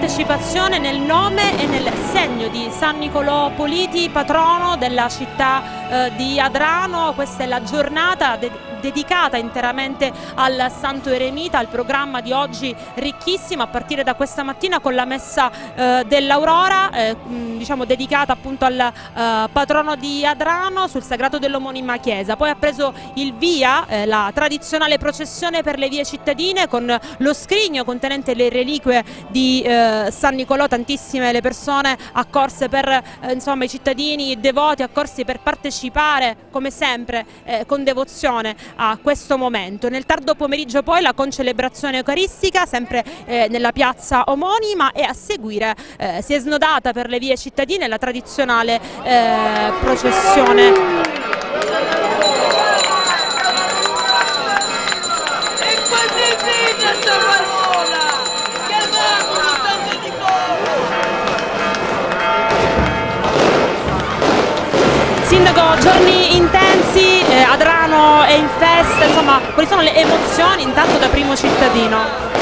partecipazione nel nome e nel segno di San Nicolò Politi, patrono della città di Adrano. Questa è la giornata dedicata interamente al Santo Eremita. Il programma di oggi ricchissimo, a partire da questa mattina con la messa dell'Aurora, diciamo dedicata appunto al patrono di Adrano sul sagrato dell'omonima chiesa. Poi ha preso il via la tradizionale processione per le vie cittadine con lo scrigno contenente le reliquie di San Nicolò. Tantissime le persone accorse per insomma, i cittadini devoti accorsi per partecipare come sempre con devozione a questo momento. Nel tardo pomeriggio poi la concelebrazione eucaristica sempre nella piazza omonima, e a seguire si è snodata per le vie cittadine la tradizionale processione. Sindaco, giorni intensi, Adrano è in festa, insomma, quali sono le emozioni intanto da primo cittadino?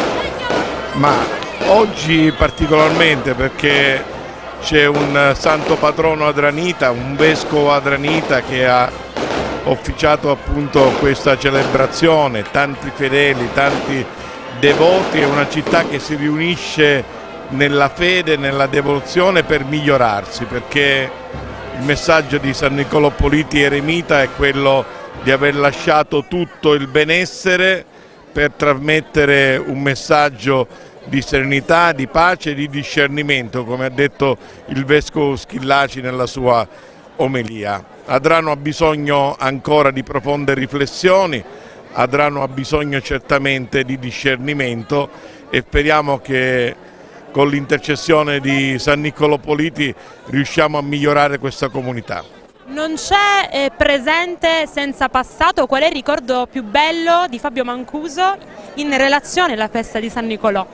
Ma oggi particolarmente perché c'è un santo patrono adranita, un vescovo adranita che ha officiato appunto questa celebrazione, tanti fedeli, tanti devoti, è una città che si riunisce nella fede, nella devozione per migliorarsi, perché il messaggio di San Nicolò Politi Eremita è quello di aver lasciato tutto il benessere per trasmettere un messaggio di serenità, di pace e di discernimento, come ha detto il vescovo Schillaci nella sua omelia. Adrano ha bisogno ancora di profonde riflessioni, Adrano ha bisogno certamente di discernimento, e speriamo che con l'intercessione di San Nicolò Politi riusciamo a migliorare questa comunità. Non c'è presente senza passato. Qual è il ricordo più bello di Fabio Mancuso in relazione alla festa di San Nicolò?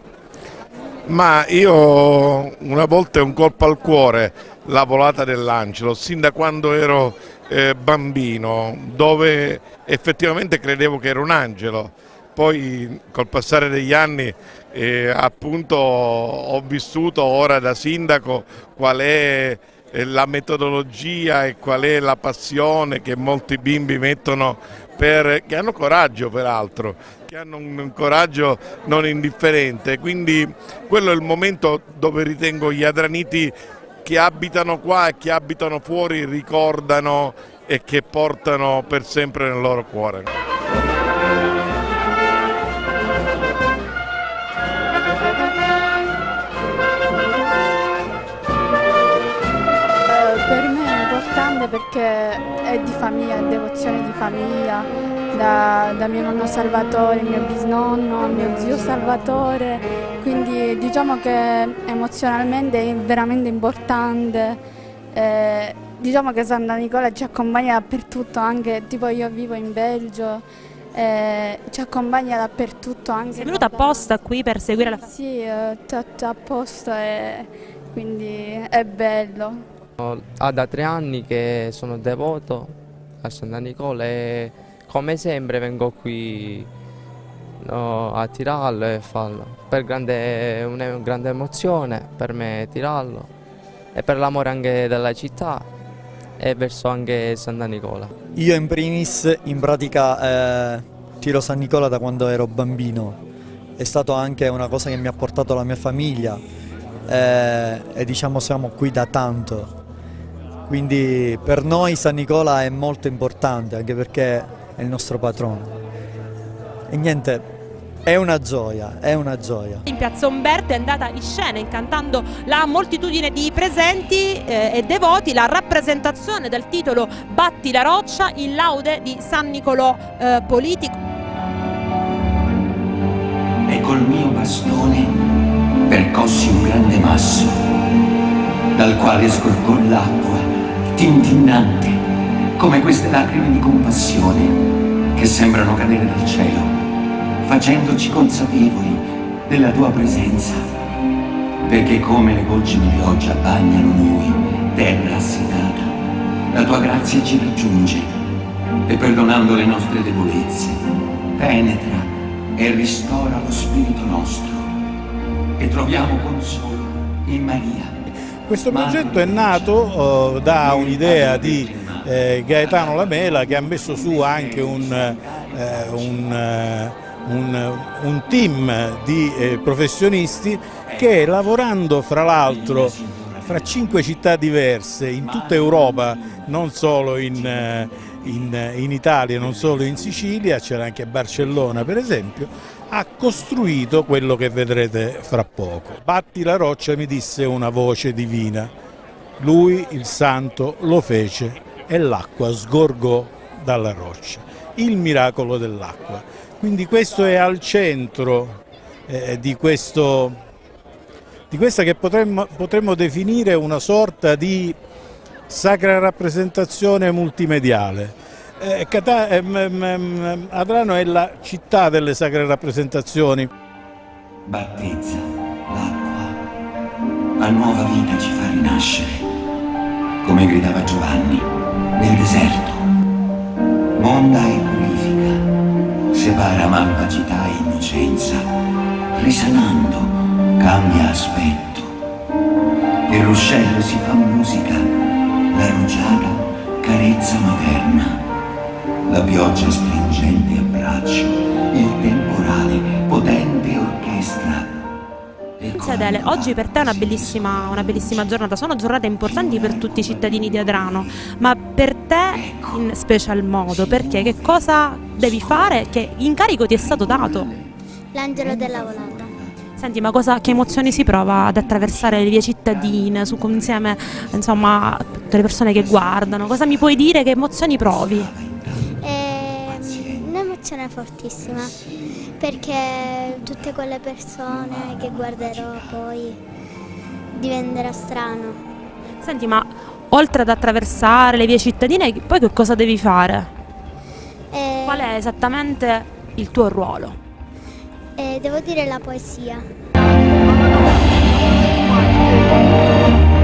Ma io una volta, un colpo al cuore, la volata dell'angelo, sin da quando ero bambino, dove effettivamente credevo che era un angelo. Poi col passare degli anni appunto ho vissuto ora da sindaco qual è la metodologia e qual è la passione che molti bimbi mettono, che hanno coraggio peraltro, che hanno un coraggio non indifferente, quindi quello è il momento dove ritengo gli adraniti che abitano qua e che abitano fuori ricordano e che portano per sempre nel loro cuore. Perché è di famiglia, è devozione di famiglia, da mio nonno Salvatore, mio bisnonno, mio zio Salvatore, quindi diciamo che emozionalmente è veramente importante. Diciamo che Santa Nicola ci accompagna dappertutto, anche tipo io vivo in Belgio, ci accompagna dappertutto. Anche sei venuta apposta qui per seguire la festa? Sì, tutto apposta, e quindi è bello. Da 3 anni che sono devoto a Santa Nicola e come sempre vengo qui a tirarlo e farlo. È una grande emozione per me tirarlo, e per l'amore anche della città e verso anche Santa Nicola. Io in primis in pratica tiro San Nicola da quando ero bambino, è stata anche una cosa che mi ha portato la mia famiglia e diciamo siamo qui da tanto. Quindi per noi San Nicola è molto importante, anche perché è il nostro patrono. E niente, è una gioia, è una gioia. In piazza Umberto è andata in scena, incantando la moltitudine di presenti e devoti, la rappresentazione del titolo Batti la roccia in laude di San Nicolò Politi. E col mio bastone percossi un grande masso, dal quale scorgò l'acqua tintinnante, come queste lacrime di compassione che sembrano cadere dal cielo, facendoci consapevoli della tua presenza, perché come le gocce di pioggia bagnano noi, terra assetata, la tua grazia ci raggiunge e perdonando le nostre debolezze, penetra e ristora lo spirito nostro e troviamo consolo in Maria. Questo progetto è nato da un'idea di Gaetano Lamela, che ha messo su anche un team di professionisti che, lavorando fra l'altro fra 5 città diverse in tutta Europa, non solo in Italia, non solo in Sicilia, c'era anche Barcellona per esempio, ha costruito quello che vedrete fra poco. Batti la roccia, mi disse una voce divina, lui il santo lo fece e l'acqua sgorgò dalla roccia, il miracolo dell'acqua. Quindi questo è al centro di questa che potremmo definire una sorta di sacra rappresentazione multimediale. Adrano è la città delle sacre rappresentazioni. Battezza l'acqua, a nuova vita ci fa rinascere, come gridava Giovanni nel deserto. Monda e purifica, separa malvagità e innocenza, risanando cambia aspetto. Il ruscello si fa musica, la rugiada carezza materna. La pioggia stringente abbraccio, il temporale potente orchestra. Adele, oggi per te è una bellissima giornata, sono giornate importanti per tutti i cittadini di Adrano, ma per te in special modo, perché che cosa devi fare, che incarico ti è stato dato? L'angelo della volata. Senti, ma che emozioni si prova ad attraversare le vie cittadine, insieme insomma a tutte le persone che guardano? Cosa mi puoi dire, che emozioni provi? Un'emozione fortissima, perché tutte quelle persone che guarderò poi diventerà strano. Senti, ma oltre ad attraversare le vie cittadine, poi che cosa devi fare? Qual è esattamente il tuo ruolo? Devo dire la poesia.